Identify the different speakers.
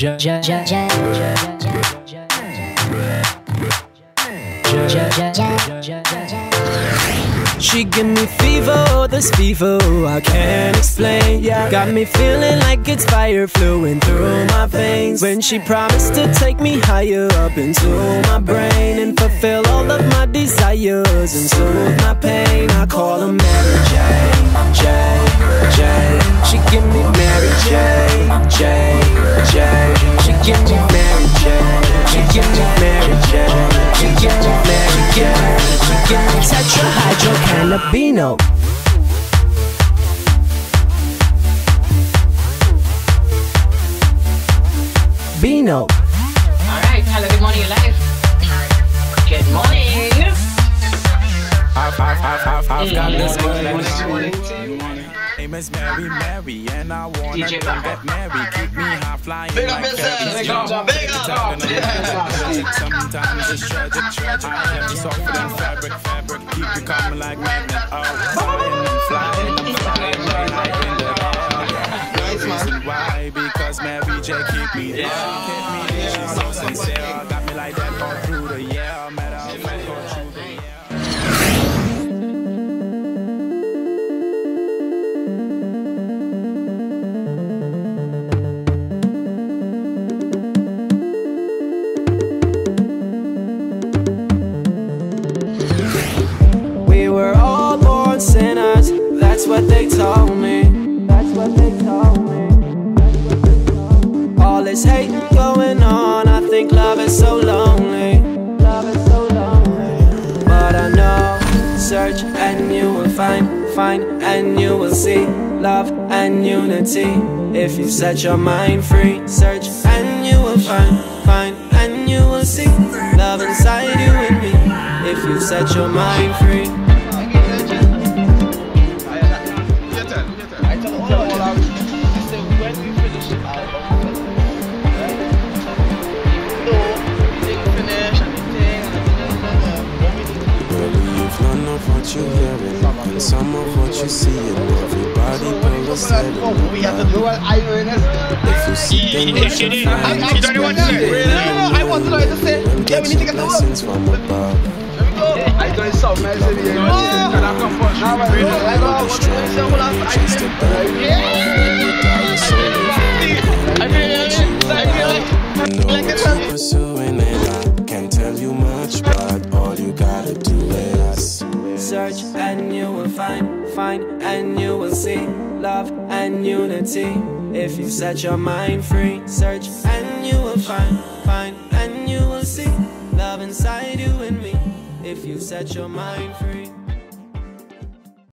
Speaker 1: She give me fever, oh, this fever, I can't explain. Yeah, got me feeling like it's fire flowing through my veins. When she promised to take me higher up into my brain and fulfill all of my desires and soothe my pain, I call her Mary Jane, Jane, Jane. She give me Mary Jane, Jane, Jane. She give me Mary Jane, she give me Mary Jane, she give me Mary Jane. She give me tetrahydrocannabino. Bino.
Speaker 2: Alright, hello, good morning, live. Good morning.
Speaker 3: I've got this girl and name is Mary, Mary, and I wanna get married. Keep me high flying like fairies. Sometimes it's tragic. I am softer than fabric. Keep you coming like magnet. Oh, flying right in the air. Why? Because Mary J keep me there. She's so sincere. Got me like that all through the year. Met her all through the year.
Speaker 1: We were all born sinners, that's what they told me. That's what they told me. All this hate going on, I think love is so lonely. Love is so lonely. But I know, search and you will find and you will see love and unity. If you set your mind free, search and you will find and you will see love inside you and me. If you set your mind free.
Speaker 4: None of what you hearing and some of what you see, and everybody pull us head. If you see them, you should find
Speaker 5: I want to know what to say. Yeah, we need to get
Speaker 4: blessings from above.
Speaker 5: I don't sound nice in here.
Speaker 4: Pursuing it, I can't tell you much, but all you gotta do is
Speaker 1: search and you will find and you will see love and unity. If you set your mind free, search and you will find and you will see love inside you and me. If you set your mind free.